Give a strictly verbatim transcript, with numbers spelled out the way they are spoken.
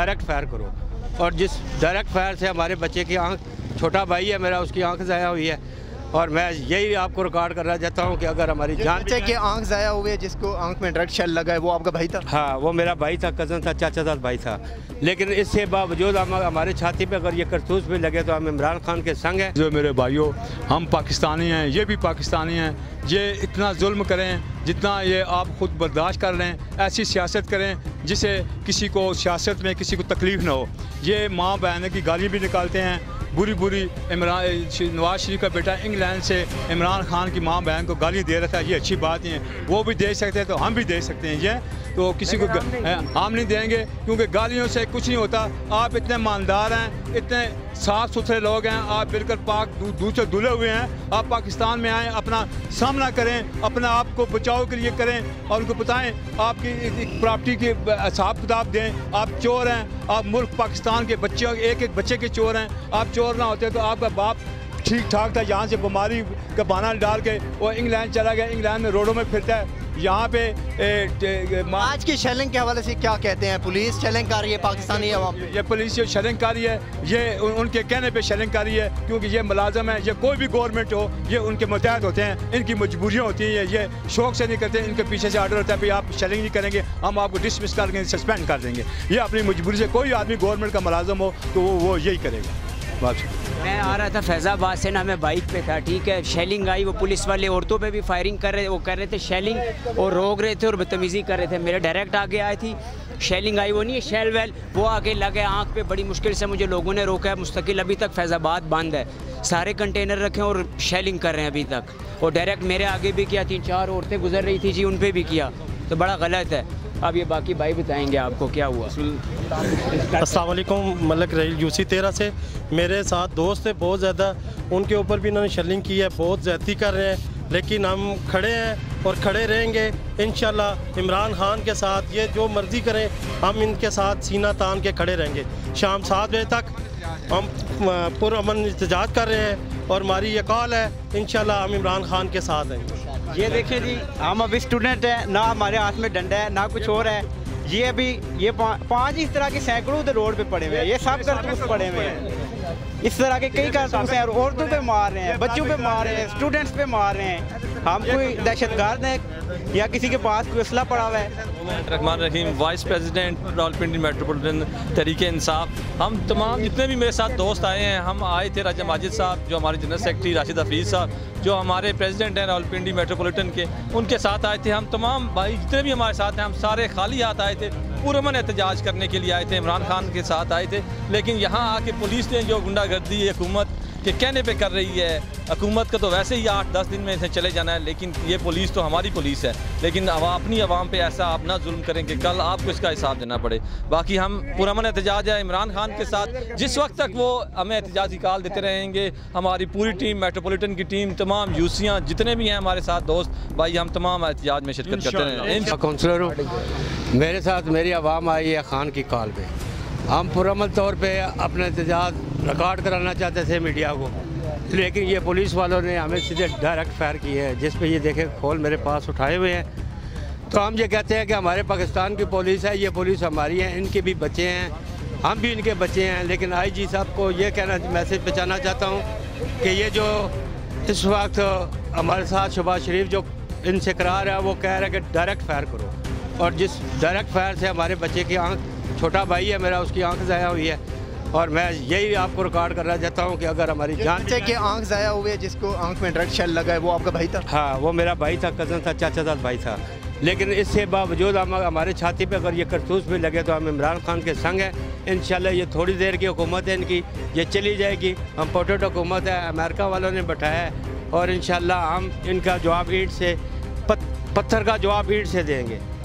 Direct fire करो। और जिस डायरेक्ट फायर से हमारे बच्चे की आंख, छोटा भाई है मेरा, उसकी आंख ज़ाया हुई है। और मैं यही आपको रिकॉर्ड करना चाहता हूँ कि अगर हमारी जान बच्चे की आंख ज़ाया हुई है, जिसको आंख में डायरेक्ट शेल लगा है, वो आपका भाई था? हाँ, वो मेरा भाई था, कज़न था, चाचा था, भाई था। लेकिन इससे बावजूद हम हमारे छाती पे अगर ये करतूस भी लगे तो हम इमरान खान के संग हैं। जो मेरे भाइयों, हम पाकिस्तानी हैं, ये भी पाकिस्तानी हैं। ये इतना जुल्म करें जितना ये आप खुद बर्दाश्त कर रहे हैं, ऐसी सियासत करें जिससे किसी को सियासत में किसी को तकलीफ़ ना हो। ये माँ बहन की गाली भी निकालते हैं बुरी बुरी। इमरान नवाज शरीफ का बेटा इंग्लैंड से इमरान खान की माँ बहन को गाली दे रहा था, ये अच्छी बात नहीं है। वो भी दे सकते हैं तो हम भी दे सकते हैं। ये तो किसी को हम नहीं देंगे, क्योंकि गालियों से कुछ नहीं होता। आप इतने ईमानदार हैं, इतने साफ़ सुथरे लोग हैं, आप बिल्कुल पाक दूध से धुले हुए हैं। आप पाकिस्तान में आएँ, अपना सामना करें, अपने आप को बचाव के लिए करें और उनको बताएं आपकी प्रॉपर्टी की हिसाब किताब दें। आप चोर हैं, आप मुल्क पाकिस्तान के बच्चे, एक एक बच्चे के चोर हैं। आप चोर ना होते तो आपका बाप ठीक ठाक था, यहाँ से बीमारी का बहाना डाल के वो इंग्लैंड चला गया, इंग्लैंड में रोडों में फिरता है। यहाँ पे ए, ए, आज की शेलिंग के हवाले से क्या कहते हैं? पुलिस शेलिंग कर रही है पाकिस्तानी अवाम पे? ये पुलिस ये शेलिंग कर रही है, ये उन, उनके कहने पे शेलिंग कर रही है, क्योंकि ये मुलाजम है। ये कोई भी गवर्नमेंट हो, ये उनके मुतहद होते हैं, इनकी मजबूरियाँ होती हैं। ये शौक से नहीं करते, इनके पीछे से आर्डर होता है भाई आप शेलिंग नहीं करेंगे, हम आपको डिसमिस कर देंगे, सस्पेंड कर देंगे। ये अपनी मजबूरी से, कोई आदमी गवर्नमेंट का मुलाजम हो तो वो वो यही करेगा। मैं आ रहा था फैज़ाबाद से ना, मैं बाइक पे था, ठीक है। शेलिंग आई, वो पुलिस वाले औरतों पे भी फायरिंग कर रहे, वो कर रहे थे शेलिंग और रोक रहे थे और बदतमीज़ी कर रहे थे। मेरे डायरेक्ट आगे आई थी शेलिंग आई, वो नहीं है शेल वेल, वो आगे लगे आँख पे। बड़ी मुश्किल से मुझे लोगों ने रोका है मुस्तकिल। अभी तक फैज़ाबाद बंद है, सारे कंटेनर रखे और शेलिंग कर रहे हैं अभी तक। और डायरेक्ट मेरे आगे भी किया, तीन चार औरतें गुजर रही थी जी, उन पर भी किया। तो बड़ा गलत है। अब ये बाकी भाई बताएंगे आपको क्या हुआ। अस्सलाम वालेकुम, मलक रहील यूसी तेरह से। मेरे साथ दोस्त है बहुत ज़्यादा, उनके ऊपर भी इन्होंने शेलिंग की है, बहुत ज़्यादती कर रहे हैं। लेकिन हम खड़े हैं और खड़े रहेंगे इंशाल्लाह इमरान खान के साथ। ये जो मर्ज़ी करें, हम इनके साथ सीना तान के खड़े रहेंगे। शाम सात बजे तक हम पुरअमन एहतजाज कर रहे हैं और हमारी ये कॉल है, इंशाल्लाह हम इमरान खान के साथ हैं। ये देखिए जी, हम अभी स्टूडेंट हैं, ना हमारे हाथ में डंडा है ना कुछ और है। ये अभी ये पा, पाँच इस तरह के सैकड़ों उधर रोड पे पड़े हुए हैं, ये सब कारतूस पड़े हुए हैं। इस तरह के कई कारतूस हैं, और औरतों पे मार रहे हैं, बच्चों पे मार रहे हैं, स्टूडेंट्स पे मार रहे हैं। हम कोई दहशतगर्द हैं या किसी के पास कोई असला पड़ा हुआ है? Rehman Rahim, vice president Rawalpindi metropolitan Tehreek Insaf. हम तमाम जितने भी मेरे साथ दोस्त आए हैं, हम आए थे राजा माजिद साहब जो हमारे जनरल सेक्रेटरी, राशिद हफीज़ साहब जो हमारे प्रेसिडेंट हैं रावलपिंडी मेट्रोपॉलिटन के, उनके साथ आए थे। हम तमाम भाई जितने भी हमारे साथ हैं, हम सारे खाली हाथ आए थे, पुरअमन एहतजाज करने के लिए आए थे, इमरान खान के साथ आए थे। लेकिन यहाँ आके पुलिस ने जो गुंडागर्दी हुकूमत के कहने पे कर रही है, हुकूमत का तो वैसे ही आठ दस दिन में इसे चले जाना है, लेकिन ये पुलिस तो हमारी पुलिस है। लेकिन अपनी आवाम पे ऐसा आप ना जुल्म करें कि कल आपको इसका हिसाब देना पड़े। बाकी हम पुरअमन एहतजाज है इमरान खान के साथ, जिस वक्त तक वो हमें एहतजाज की कॉल देते रहेंगे। हमारी पूरी टीम, मेट्रोपॉलिटन की टीम, तमाम यूसियाँ जितने भी हैं हमारे साथ दोस्त भाई, हम तमाम एहतजाज में शिरकत करते रहें। काउंसलर हूँ, मेरे साथ मेरी आवाम आई है खान की कॉल पे। हम पुरअमन तौर पे अपना एहतजाज रिकॉर्ड कराना चाहते थे मीडिया को, लेकिन ये पुलिस वालों ने हमें सीधे डायरेक्ट फायर किए हैं, जिस पे ये देखे खोल मेरे पास उठाए हुए हैं। तो हम ये कहते हैं कि हमारे पाकिस्तान की पुलिस है, ये पुलिस हमारी है, इनके भी बच्चे हैं, हम भी इनके बच्चे हैं। लेकिन आई जी साहब को ये कहना मैसेज पहुँचाना चाहता हूँ कि ये जो इस वक्त हमारे साथ शहबाज शरीफ जो इनसे करार है, वो कह रहा है कि डायरेक्ट फायर करो। और जिस डायरेक्ट फायर से हमारे बच्चे की आँख, छोटा भाई है मेरा, उसकी आँख ज़ाया हुई है। और मैं यही आपको रिकॉर्ड करना चाहता हूँ कि अगर हमारी जान बच्चे की आंख ज़ाया हुई है, जिसको आंख में डायरेक्ट शेल लगा है, वो आपका भाई था? हाँ, वो मेरा भाई था, कज़न था, चाचा था, भाई था। लेकिन इससे बावजूद हम हमारे छाती पे अगर ये करतूस भी लगे तो हम इमरान खान के संग हैं। इंशाल्लाह ये थोड़ी देर की हुकूमत है इनकी, ये चली जाएगी। हम पोटेटो हुकूमत है, अमेरिका वालों ने बैठाया है, और इंशाल्लाह हम इनका जवाब ईंट से, पत, पत्थर का जवाब ईंट से देंगे।